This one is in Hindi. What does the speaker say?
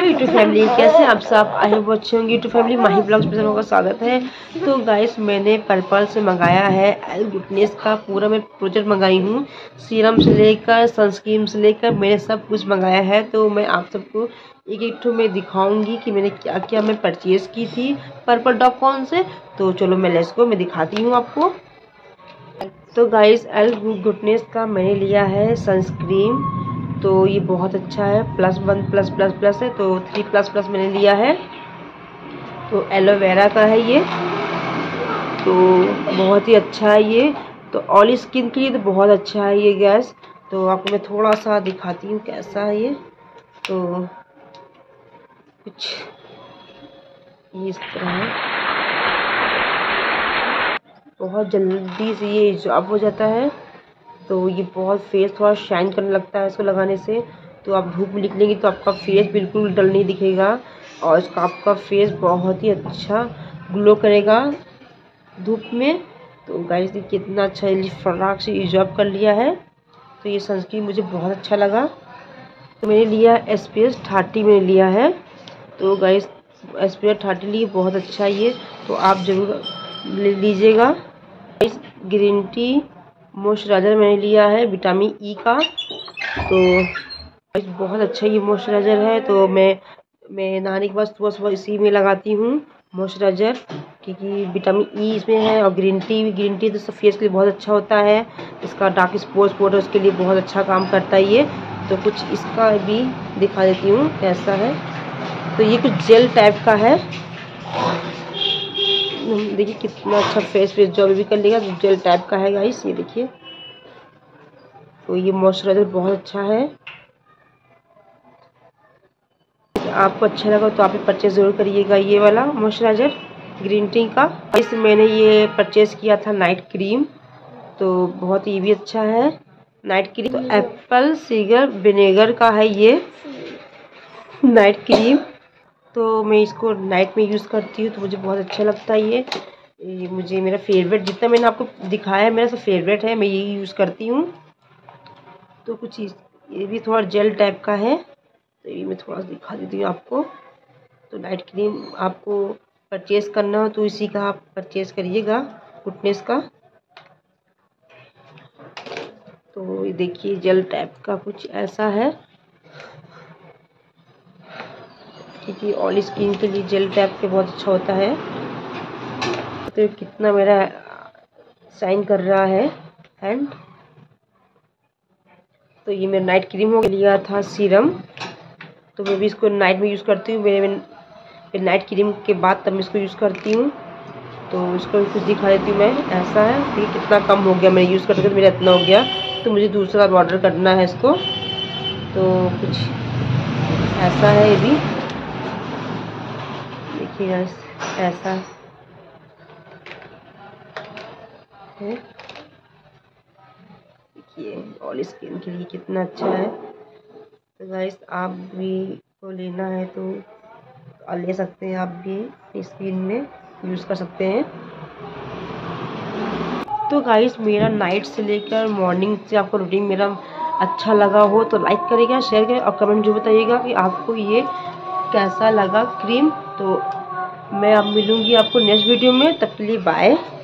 यूट्यूब फैमिली, कैसे आप सब? आई होप अच्छे होंगे। यूट्यूब फैमिली माही ब्लॉग्स में सबका स्वागत है। तो गाइस, मैंने पर्पल से मंगाया है एल गुडनेस का पूरा मैं प्रोजेक्ट मंगाई हूँ। सीरम से लेकर सनस्क्रीन से लेकर मैंने सब कुछ मंगाया है। तो मैं आप सबको एक एक ठो मैं दिखाऊंगी कि मैंने क्या क्या मैं परचेज़ की थी purple.com से। तो चलो मैं लेट्स गो, मैं दिखाती हूँ आपको। तो गाइस, एल गुडनेस का मैंने लिया है सनस्क्रीन। तो ये बहुत अच्छा है, +1+++ है, तो 3++ मैंने लिया है। तो एलोवेरा का है ये, तो बहुत ही अच्छा है ये। तो ऑयल स्किन के लिए तो बहुत अच्छा है ये गैस। तो आपको मैं थोड़ा सा दिखाती हूँ कैसा है ये। तो कुछ इस तरह है, बहुत जल्दी से ये इजाब हो जाता है। तो ये बहुत फेस थोड़ा शाइन करने लगता है इसको लगाने से। तो आप धूप में निकलेंगे तो आपका फेस बिल्कुल डल नहीं दिखेगा और इसका आपका फेस बहुत ही अच्छा ग्लो करेगा धूप में। तो गाइस, कितना अच्छा फटाक से इजाब कर लिया है। तो ये सनस्क्रीन मुझे बहुत अच्छा लगा। तो मैंने लिया SPF 30 मैंने लिया है। तो गाइस, SPF 30 लिए बहुत अच्छा है ये, तो आप ज़रूर ले लीजिएगा। इस ग्रीन टी मॉइस्चराइज़र मैंने लिया है विटामिन ई का। तो बहुत अच्छा ये मॉइस्चराइज़र है। तो मैं नहाने के बाद सुबह सुबह इसी में लगाती हूँ मॉइस्चराइज़र, क्योंकि विटामिन ई इसमें है। और ग्रीन टी तो फेस के लिए बहुत अच्छा होता है। इसका डार्क स्पॉट्स उसके लिए बहुत अच्छा काम करता है ये। तो कुछ इसका भी दिखा देती हूँ कैसा है। तो ये कुछ जेल टाइप का है, देखिए कितना अच्छा फेस जो भी कर लेगा। तो जेल टाइप का है गाइस, ये देखिए। तो ये मॉइस्चराइज़र बहुत अच्छा है। आपको अच्छा लगा तो आप भी परचेज ज़रूर करिएगा ये वाला मॉइस्चराइज़र ग्रीन टी का। इस मैंने ये परचेज़ किया था नाइट क्रीम, तो बहुत ही भी अच्छा है नाइट क्रीम। तो एप्पल सीगर विनेगर का है ये नाइट क्रीम। तो मैं इसको नाइट में यूज़ करती हूँ, तो मुझे बहुत अच्छा लगता है ये मुझे मेरा फेवरेट, जितना मैंने आपको दिखाया है मेरा सब फेवरेट है, मैं यही यूज़ करती हूँ। तो कुछ ये भी थोड़ा जेल टाइप का है, तो ये मैं थोड़ा सा दिखा देती हूँ आपको। तो नाइट क्रीम आपको परचेज़ करना हो तो इसी का आप परचेज़ करिएगा गुडनेस का। तो ये देखिए जेल टाइप का कुछ ऐसा है, क्योंकि ऑयल स्किन के लिए जेल टाइप के बहुत अच्छा होता है। तो कितना मेरा शाइन कर रहा है हैंड। तो ये मेरा नाइट क्रीम हो लिया था सीरम, तो मैं भी इसको नाइट में यूज़ करती हूँ। मैं नाइट क्रीम के बाद तब मैं इसको यूज़ करती हूँ। तो इसको कुछ दिखा देती हूँ मैं, ऐसा है। देखिए कितना कम हो गया मैंने यूज़ करते करते, मेरा इतना हो गया। तो मुझे दूसरा ऑर्डर करना है इसको। तो कुछ ऐसा है ये भी, देखिए ऐसा है। देखिए ऑयल स्किन के लिए कितना अच्छा है। तो गाइस, आप भी को लेना है तो ले सकते हैं, आप भी स्किन में यूज़ कर सकते हैं। तो गाइस, मेरा नाइट से लेकर मॉर्निंग से आपको रूटीन मेरा अच्छा लगा हो तो लाइक करिएगा, शेयर करिएगा और कमेंट जो बताइएगा कि आपको ये कैसा लगा क्रीम। तो मैं अब मिलूँगी आपको नेक्स्ट वीडियो में, तब के लिए बाय।